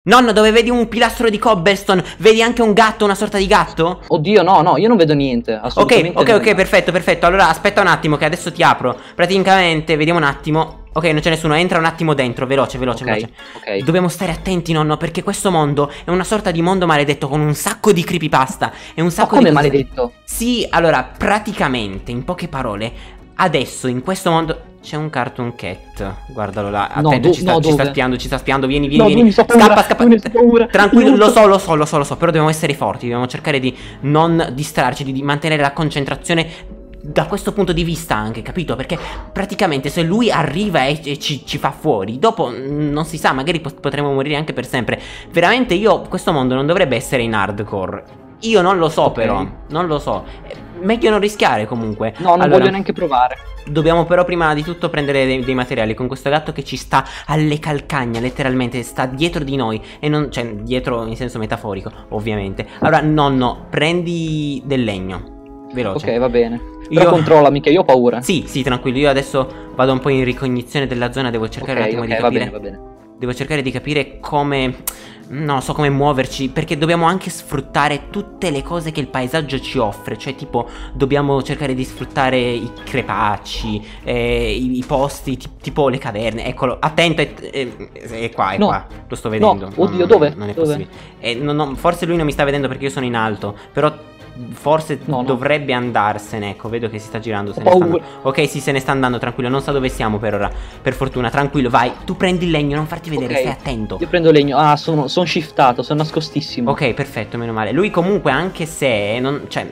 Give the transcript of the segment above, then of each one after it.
Nonno, dove vedi un pilastro di cobblestone, vedi anche un gatto, una sorta di gatto? Oddio, no, io non vedo niente, assolutamente. Ok, perfetto. Allora aspetta un attimo che adesso ti apro. Praticamente, vediamo un attimo. Ok, non c'è nessuno, entra un attimo dentro, veloce. Ok. Dobbiamo stare attenti, nonno, perché questo mondo è una sorta di mondo maledetto con un sacco di creepypasta e un sacco Ma come di maledetto? Sì, allora, praticamente, in poche parole, adesso in questo mondo c'è un Cartoon Cat. Guardalo là, attento, ci sta spiando, vieni. Mi fa paura, Scappa. mi fa paura. Tranquillo, lo so, però dobbiamo essere forti, dobbiamo cercare di non distrarci, di mantenere la concentrazione da questo punto di vista anche, capito? Perché praticamente se lui arriva e ci fa fuori, dopo non si sa, magari potremo morire anche per sempre. Veramente questo mondo non dovrebbe essere in hardcore. Io non lo so, però, non lo so. Meglio non rischiare comunque. No, non voglio neanche provare. Dobbiamo però prima di tutto prendere dei materiali con questo gatto che ci sta alle calcagna, letteralmente, sta dietro di noi. E non, cioè, dietro in senso metaforico, ovviamente. Allora, nonno, prendi del legno. Veloce. Ok, va bene. Però controllami che io ho paura. Sì, tranquillo, io adesso vado un po' in ricognizione della zona, devo cercare un attimo di capire. Va bene. Devo cercare di capire come... non so come muoverci, perché dobbiamo anche sfruttare tutte le cose che il paesaggio ci offre. Cioè tipo dobbiamo cercare di sfruttare i crepacci, i posti tipo le caverne. Eccolo, attento, è qua, lo sto vedendo. No, oddio, dove? Non è possibile. Forse lui non mi sta vedendo perché io sono in alto. Però forse dovrebbe andarsene. Ecco, vedo che si sta girando, ok, sì, se ne sta andando, tranquillo. Non sa dove siamo per ora, per fortuna. Tranquillo, vai, tu prendi il legno, non farti vedere, stai attento. Io prendo legno. Ah, sono shiftato, sono nascostissimo. Ok, perfetto, meno male. Lui comunque, anche se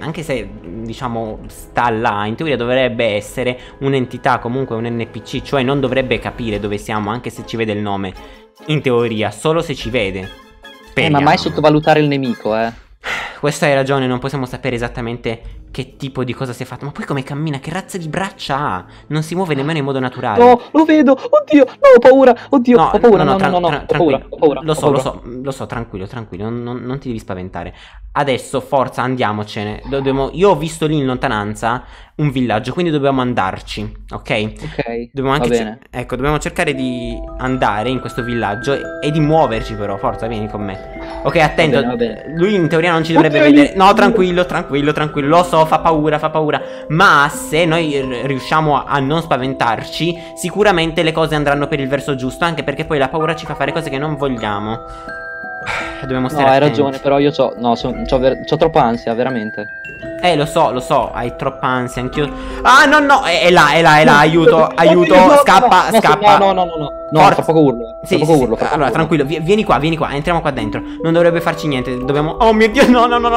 diciamo sta là, in teoria dovrebbe essere un'entità, comunque un NPC. Cioè non dovrebbe capire dove siamo, anche se ci vede il nome. In teoria, solo se ci vede. Ma mai sottovalutare il nemico, Questa hai ragione, non possiamo sapere esattamente che tipo di cosa si è fatto. Ma poi come cammina, che razza di braccia ha? Non si muove nemmeno in modo naturale. No, lo vedo, oddio, no, ho paura, oddio, ho paura, no, Lo so, tranquillo, non ti devi spaventare. Adesso, forza, andiamocene. Io ho visto lì in lontananza un villaggio, quindi dobbiamo andarci, ok? Dobbiamo anche dobbiamo cercare di andare in questo villaggio e di muoverci, però, forza, vieni con me. Ok, attento, va bene. lui in teoria non ci dovrebbe vedere. No, tranquillo, lo so, fa paura. Ma se noi riusciamo a non spaventarci, sicuramente le cose andranno per il verso giusto. Anche perché poi la paura ci fa fare cose che non vogliamo. Dobbiamo stare attenti. Hai ragione, però io c'ho troppa ansia, veramente. Lo so, hai troppa ansia, anch'io. Ah, no, è là, aiuto, scappa. No, Forza. tra poco urlo. Sì. Allora, tranquillo, vieni qua, entriamo qua dentro. Non dovrebbe farci niente, dobbiamo... Oh mio Dio, no. No,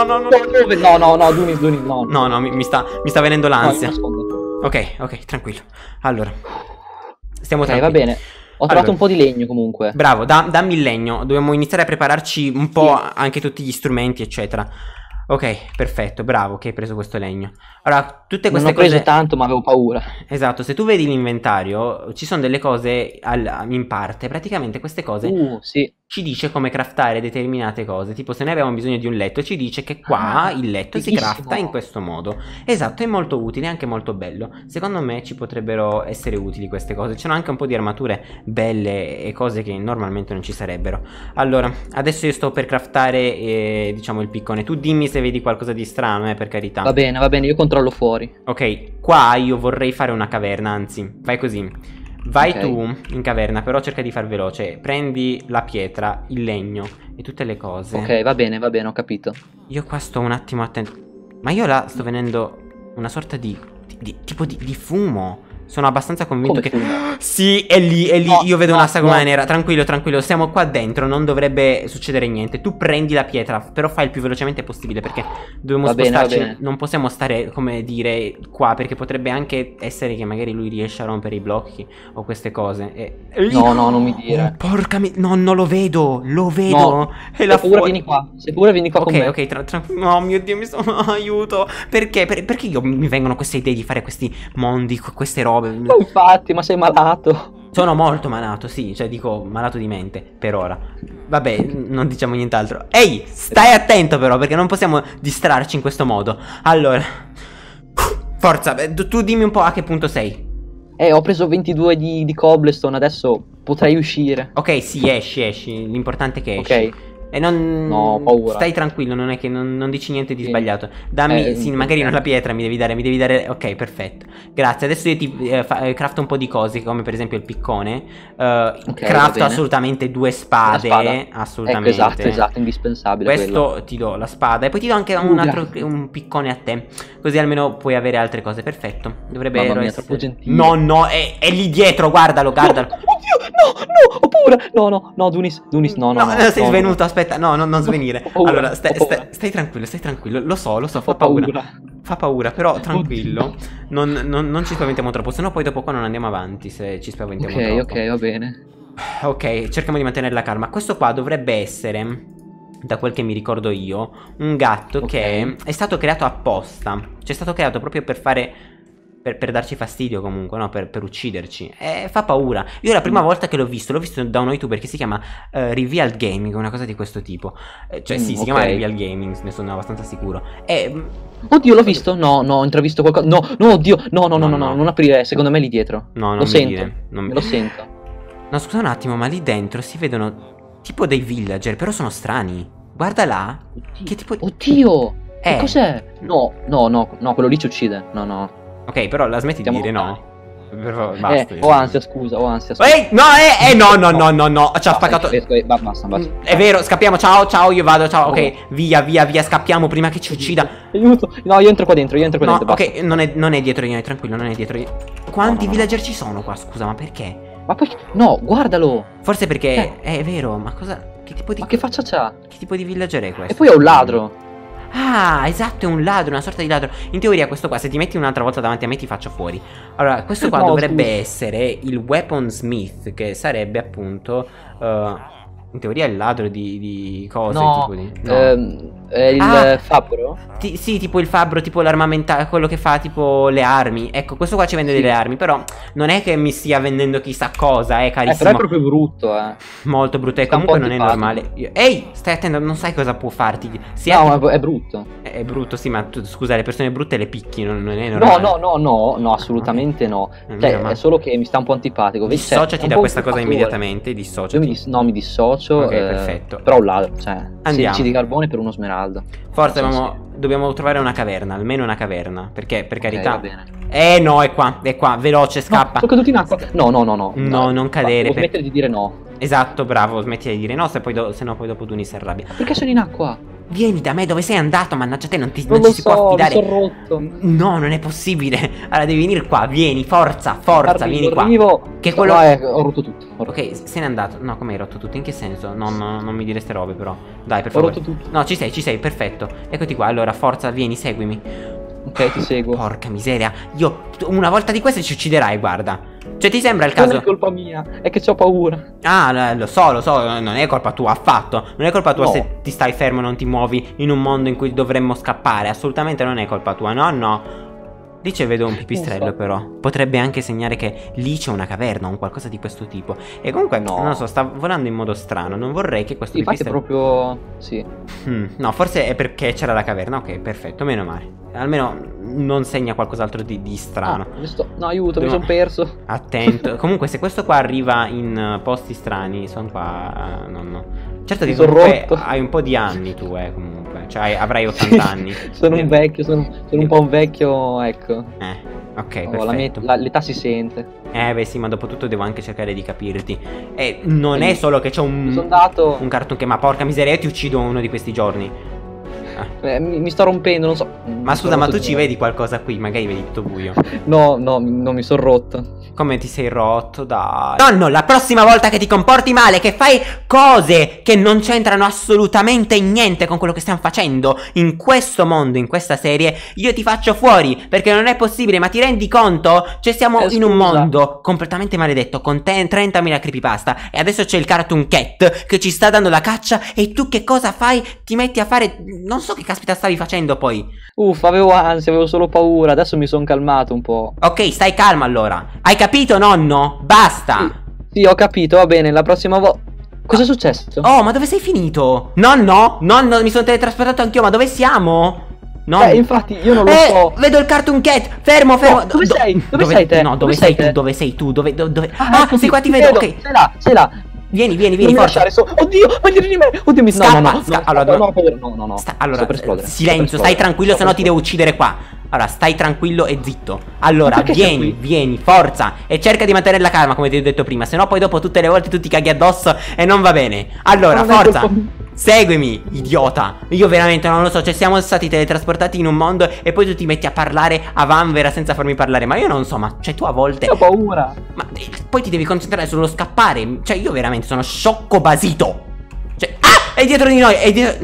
Dunis, no. No, mi sta venendo l'ansia. Ok, tranquillo. Allora, stiamo tranquilli. Va bene. Ho trovato un po' di legno comunque. Bravo, dammi il legno. Dobbiamo iniziare a prepararci un po' anche tutti gli strumenti, eccetera. Ok, perfetto, bravo che hai preso questo legno. Allora, tutte queste cose... Non ho preso tanto, ma avevo paura. Esatto, se tu vedi l'inventario, ci sono delle cose in parte. Praticamente queste cose ci dice come craftare determinate cose. Tipo, se noi abbiamo bisogno di un letto, ci dice che qua il letto si crafta in questo modo. Esatto, è molto utile, anche molto bello. Secondo me ci potrebbero essere utili queste cose. C'erano anche un po' di armature belle e cose che normalmente non ci sarebbero. Allora, adesso io sto per craftare, diciamo, il piccone. Tu dimmi se vedi qualcosa di strano, per carità. Va bene, io controllo fuori. Ok, qua io vorrei fare una caverna, anzi, fai così. Vai tu in caverna, però cerca di far veloce. Prendi la pietra, il legno e tutte le cose. Ok, va bene, ho capito. Io qua sto un attimo attento. Ma io là sto venendo una sorta di fumo. Sono abbastanza convinto che... Sì, è lì, io vedo una sagoma nera. Tranquillo, siamo qua dentro, non dovrebbe succedere niente. Tu prendi la pietra, però fai il più velocemente possibile, perché dobbiamo spostarci. Va bene. Non possiamo stare, come dire, qua, perché potrebbe anche essere che magari lui riesce a rompere i blocchi o queste cose. No, non mi dire. Porca no, non lo vedo. No. Se pure vieni qua con me. Ok, no, mio Dio, mi sono... Aiuto. Perché io mi vengono queste idee di fare questi mondi, queste robe? Infatti, ma sei malato. Sono molto malato, sì, cioè dico malato di mente, per ora. Vabbè, non diciamo nient'altro. Ehi, stai attento però, perché non possiamo distrarci in questo modo. Allora, forza, tu dimmi un po' a che punto sei. Ho preso 22 di cobblestone, adesso potrei uscire. Ok, sì, esci. L'importante è che esci. Ok. E non... No, paura. Stai tranquillo, non è che non dici niente di sbagliato. Dammi, sì, magari non la pietra mi devi dare. Ok, perfetto. Grazie, adesso io ti crafto un po' di cose, come per esempio il piccone. Crafto assolutamente 2 spade. Assolutamente. Ecco, esatto, indispensabile. Questo ti do la spada e poi ti do anche un piccone a te. Così almeno puoi avere altre cose. Perfetto. Dovrebbe essere troppo gentile. No, è lì dietro, guardalo. No, ho paura. No, Dunis, no. Sei svenuto, aspetta, no, non svenire. Allora, stai tranquillo, lo so, fa paura. Fa paura, però tranquillo. Non ci spaventiamo troppo, sennò poi dopo qua non andiamo avanti se ci spaventiamo troppo. Ok, va bene. Ok, cerchiamo di mantenere la calma. Questo qua dovrebbe essere, da quel che mi ricordo io, un gatto che è stato creato apposta. Cioè è stato creato proprio per fare... Per darci fastidio comunque, no? Per ucciderci. Fa paura. Io la prima volta che l'ho visto da uno youtuber che si chiama Revealed Gaming, una cosa di questo tipo. Cioè sì, si chiama Revealed Gaming, ne sono abbastanza sicuro. Oddio, l'ho visto? No, ho intravisto qualcosa. No, oddio, no, non aprire, secondo me è lì dietro. No, lo sento. Lo sento. No, scusa un attimo, ma lì dentro si vedono tipo dei villager, però sono strani. Guarda là. Oddio. Che tipo... Oddio! Che cos'è? No, quello lì ci uccide. No. Ok, però la smetti di dire no. Basta. Ho ansia, scusa. No, ci ha spaccato. Basta. È vero, scappiamo, ciao, io vado, ciao. Ok, via, scappiamo prima che ci uccida. Aiuto. No, io entro qua dentro, No, ok, non è dietro di noi, tranquillo, non è dietro di... Quanti villager ci sono qua, scusa, ma perché? Ma poi... No, guardalo. Forse perché... È vero, ma cosa... Che tipo di... Ma che faccia c'ha? Che tipo di villager è questo? E poi è un ladro. Ah, esatto, è un ladro, una sorta di ladro. In teoria questo qua, se ti metti un'altra volta davanti a me ti faccio fuori. Allora, questo qua dovrebbe essere il Weaponsmith, che sarebbe appunto in teoria il ladro di cose, tipo di... È il fabbro? Sì, tipo il fabbro, tipo l'armamentario, quello che fa tipo le armi. Ecco, questo qua ci vende delle armi, però non è che mi stia vendendo chissà cosa, carissimo. Però è proprio brutto, Molto brutto, e comunque non è normale. Ehi, stai attento, non sai cosa può farti. No, è brutto. È brutto, sì, ma scusa, le persone brutte le picchi, non è normale. No, assolutamente no. Cioè, è solo che mi sta un po' antipatico. Dissociati da questa cosa immediatamente, dissociati. No, mi dissocio. Ok, perfetto. Però un ladro, cioè, andiamo. 16 di carbone per uno smeraldo. Forza, dobbiamo trovare una caverna, almeno una caverna. Perché, per carità. Va bene. No, è qua, veloce, scappa. Sono caduto in acqua. No, non cadere. Devo smettere di dire no. Esatto, bravo, smetti di dire no, se no poi dopo Duni si arrabbia. Perché sono in acqua? Vieni da me, dove sei andato? Mannaggia te, non ci si può affidare. Mi sono rotto. No, non è possibile. Allora devi venire qua, vieni, forza, vieni qua. Che quello ho rotto tutto. Ok, se n'è andato. No, come hai rotto tutto? In che senso? No, non mi dire ste robe però. Dai, per favore. Ho rotto tutto. No, ci sei, perfetto. Eccoti qua, allora, forza, vieni, seguimi. Ok, ti seguo. Porca miseria. Una volta di queste ci ucciderai, guarda. Cioè, ti sembra il caso? Non è colpa mia, è che ho paura. Ah, lo so, non è colpa tua affatto. Non è colpa tua se ti stai fermo e non ti muovi in un mondo in cui dovremmo scappare. Assolutamente non è colpa tua, no. Lì ci vedo un pipistrello però. Potrebbe anche segnare che lì c'è una caverna o un qualcosa di questo tipo. E comunque non lo so, sta volando in modo strano. Non vorrei che questo pipistrello... Infatti proprio... sì. No, forse è perché c'era la caverna. Ok, perfetto, meno male. Almeno non segna qualcos'altro di strano. No, aiuto, mi sono perso. Attento. Comunque se questo qua arriva in posti strani, sono qua... No. Certo che hai un po' di anni tu, comunque. Cioè avrai 80 anni. Sono un vecchio, sono un po' un vecchio, ecco. Ok, perfetto. L'età si sente. Beh sì, ma dopo tutto devo anche cercare di capirti. E non è solo che c'è un cartoon che... Ma porca miseria, io ti uccido uno di questi giorni. Mi sto rompendo, non so. Ma scusa, ma tu ci vedi qualcosa qui? Magari vedi tutto buio. No, non mi sono rotto. Come ti sei rotto, dai. Nonno, la prossima volta che ti comporti male, che fai cose che non c'entrano assolutamente niente con quello che stiamo facendo in questo mondo, in questa serie, io ti faccio fuori, perché non è possibile, ma ti rendi conto? Cioè siamo in un mondo completamente maledetto, con 30.000 creepypasta, e adesso c'è il Cartoon Cat che ci sta dando la caccia, e tu che cosa fai? Ti metti a fare... Non so che caspita stavi facendo poi. Avevo ansia, avevo solo paura, adesso mi sono calmato un po'. Ok, stai calmo allora. Hai capito, nonno? Basta. Sì, ho capito, va bene, la prossima volta... Cosa è successo? Oh, ma dove sei finito? Nonno, mi sono teletrasportato anch'io, ma dove siamo? infatti io non lo so. Vedo il Cartoon Cat. Fermo. No, dove sei? Dove sei te? No, dove sei tu? Dove sei tu? Dove? Sei qua, ti vedo. Ok. Sei là. Vieni, forza. Oddio, ma dietro di me. Oddio, mi scappa. No. Allora, silenzio, stai tranquillo, se no ti devo uccidere qua. Allora, stai tranquillo e zitto. Allora, vieni, forza. E cerca di mantenere la calma, come ti ho detto prima. Se no poi dopo tutte le volte tu ti caghi addosso e non va bene. Allora, forza. Seguimi, idiota. Io veramente non lo so, cioè siamo stati teletrasportati in un mondo e poi tu ti metti a parlare a vanvera senza farmi parlare. Ma io non so, ma cioè tu a volte... Ho paura. Ma poi ti devi concentrare sullo scappare. Cioè io veramente sono sciocco basito. Cioè... È dietro di noi,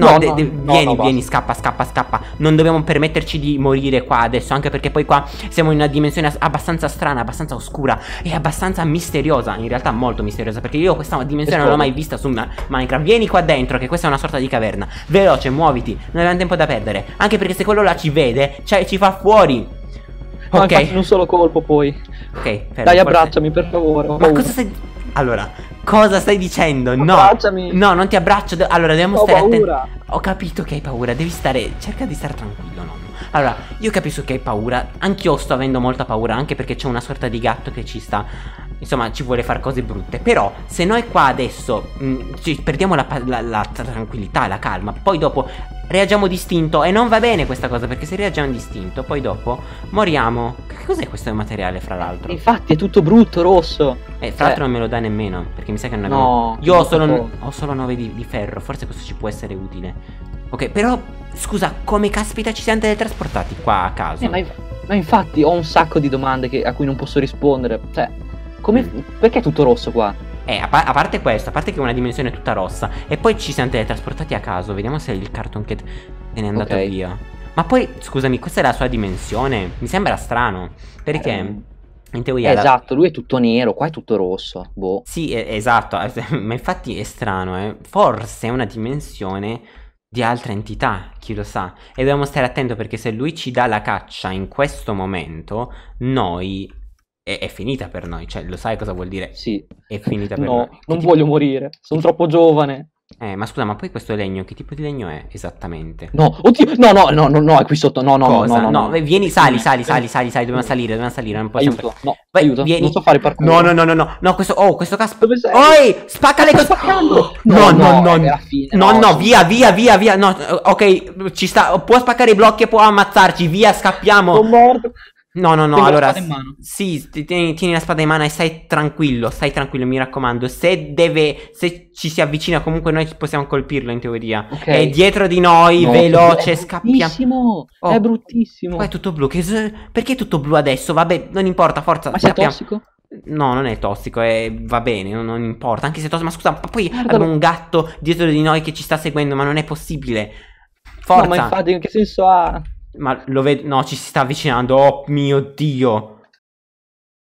vieni, scappa. Non dobbiamo permetterci di morire qua adesso, anche perché poi qua siamo in una dimensione abbastanza strana, abbastanza oscura e abbastanza misteriosa. In realtà molto misteriosa, perché io questa dimensione non l'ho mai vista su Minecraft. Vieni qua dentro, che questa è una sorta di caverna. Veloce, muoviti, non abbiamo tempo da perdere. Anche perché se quello là ci vede, cioè ci fa fuori. Ok, in un solo colpo poi. Ok, fermo, dai, abbracciami per favore. Ma cosa stai... Allora, cosa stai dicendo? Abbracciami. No, non ti abbraccio. Allora, dobbiamo stare attenti. Ho capito che hai paura. Cerca di stare tranquillo, nonno. Allora, io capisco che hai paura. Anch'io sto avendo molta paura. Anche perché c'è una sorta di gatto che ci sta... Insomma, ci vuole fare cose brutte. Però, se noi qua adesso perdiamo la tranquillità, la calma, poi dopo reagiamo distinto. E non va bene questa cosa, perché se reagiamo distinto, poi dopo moriamo. Che cos'è questo materiale, fra l'altro? Infatti è tutto brutto, rosso. Fra l'altro non me lo dà nemmeno, perché mi sa che non abbiamo... No, io ho solo 9 di ferro. Forse questo ci può essere utile. Ok, però scusa, come caspita ci siamo teletrasportati qua a caso? Ma infatti ho un sacco di domande a cui non posso rispondere. Cioè, perché è tutto rosso qua? A parte questo, a parte che è una dimensione tutta rossa. E poi ci siamo teletrasportati a caso. Vediamo se il Cartoon Cat se n'è andato via. Ma poi, scusami, questa è la sua dimensione? Mi sembra strano. Perché... in teoria esatto, lui è tutto nero, qua è tutto rosso. Boh. Sì, esatto. Ma infatti è strano, Forse è una dimensione di altra entità, chi lo sa. E dobbiamo stare attento, perché se lui ci dà la caccia in questo momento, noi... È finita per noi, cioè lo sai cosa vuol dire? Sì. È finita per noi. No, non voglio morire, sono troppo giovane. Ma scusa, ma poi questo legno, che tipo di legno è esattamente? No, oddio, no, è qui sotto, no. Vieni, sali, dobbiamo salire, non possiamo... Aiuto, aiuto, vieni. non so fare parkour. No, questo caspo... Dove sei? Oi, spacca le cose... No, via, no, ok, ci sta, può spaccare i blocchi e può ammazzarci, via, scappiamo. Sono morto. No, Tengo allora... la spada in mano. Sì, tieni la spada in mano e stai tranquillo, mi raccomando. Se ci si avvicina, comunque noi possiamo colpirlo in teoria. È dietro di noi, veloce, scappiamo. È bruttissimo. Qua è tutto blu, perché è tutto blu adesso? Vabbè, non importa, forza. Ma sei tossico? No, non è tossico, va bene, non importa. Anche se è tossico, ma scusa, poi abbiamo un gatto dietro di noi che ci sta seguendo, ma non è possibile. Forza. No, ma infatti, in che senso ha? Ma lo vedo, no, ci si sta avvicinando, oh mio Dio.